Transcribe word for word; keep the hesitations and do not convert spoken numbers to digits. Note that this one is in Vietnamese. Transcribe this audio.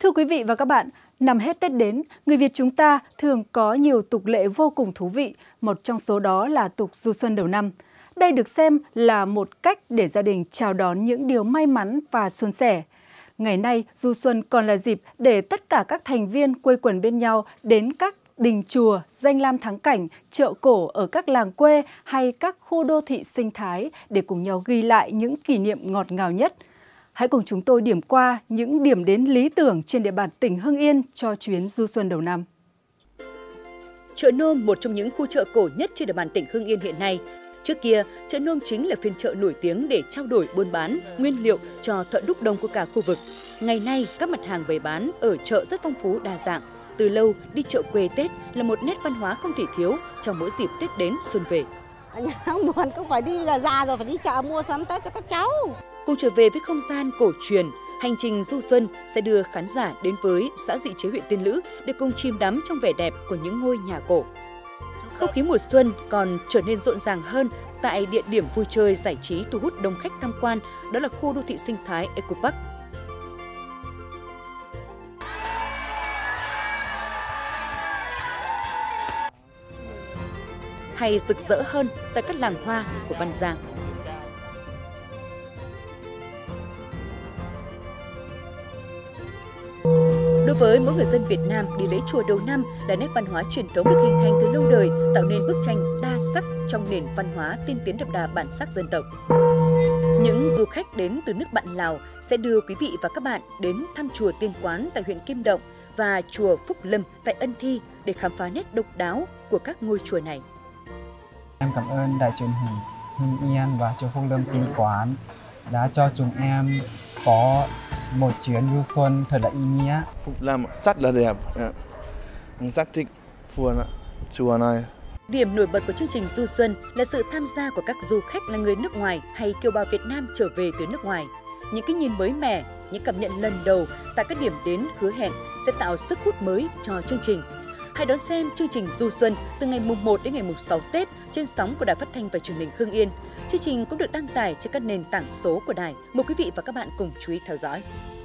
Thưa quý vị và các bạn, năm hết Tết đến, người Việt chúng ta thường có nhiều tục lệ vô cùng thú vị, một trong số đó là tục du xuân đầu năm. Đây được xem là một cách để gia đình chào đón những điều may mắn và suôn sẻ. Ngày nay, du xuân còn là dịp để tất cả các thành viên quây quần bên nhau đến các đình chùa, danh lam thắng cảnh, chợ cổ ở các làng quê hay các khu đô thị sinh thái để cùng nhau ghi lại những kỷ niệm ngọt ngào nhất. Hãy cùng chúng tôi điểm qua những điểm đến lý tưởng trên địa bàn tỉnh Hưng Yên cho chuyến du xuân đầu năm. Chợ Nôm, một trong những khu chợ cổ nhất trên địa bàn tỉnh Hưng Yên hiện nay. Trước kia, chợ Nôm chính là phiên chợ nổi tiếng để trao đổi buôn bán, nguyên liệu cho thợ đúc đồng của cả khu vực. Ngày nay, các mặt hàng bày bán ở chợ rất phong phú đa dạng. Từ lâu, đi chợ quê Tết là một nét văn hóa không thể thiếu trong mỗi dịp Tết đến xuân về. Nhà buồn cũng phải đi, là già rồi phải đi chợ mua sắm Tết cho các cháu. Cùng trở về với không gian cổ truyền, hành trình du xuân sẽ đưa khán giả đến với xã Dị Chế, huyện Tiên Lữ để cùng chìm đắm trong vẻ đẹp của những ngôi nhà cổ. Không khí mùa xuân còn trở nên rộn ràng hơn tại địa điểm vui chơi giải trí thu hút đông khách tham quan, đó là khu đô thị sinh thái Eco Park. Hay rực rỡ hơn tại các làng hoa của Văn Giang. Đối với mỗi người dân Việt Nam, đi lễ chùa đầu năm là nét văn hóa truyền thống được hình thành từ lâu đời, tạo nên bức tranh đa sắc trong nền văn hóa tiên tiến đậm đà bản sắc dân tộc. Những du khách đến từ nước bạn Lào sẽ đưa quý vị và các bạn đến thăm chùa Tiên Quán tại huyện Kim Động và chùa Phúc Lâm tại Ân Thi để khám phá nét độc đáo của các ngôi chùa này. Em cảm ơn Đài truyền hình Hưng Yên và chùa Phúc Lâm Tiên Quán đã cho chúng em có một chuyến du xuân thật là ý nghĩa. Phúc Lâm rất là đẹp, em rất thích chùa này. Điểm nổi bật của chương trình du xuân là sự tham gia của các du khách là người nước ngoài hay kiều bào Việt Nam trở về từ nước ngoài. Những cái nhìn mới mẻ, những cảm nhận lần đầu tại các điểm đến hứa hẹn sẽ tạo sức hút mới cho chương trình. Hãy đón xem chương trình du xuân từ ngày mùng một đến ngày mùng sáu Tết trên sóng của Đài Phát thanh và Truyền hình Hưng Yên. Chương trình cũng được đăng tải trên các nền tảng số của đài. Mời quý vị và các bạn cùng chú ý theo dõi.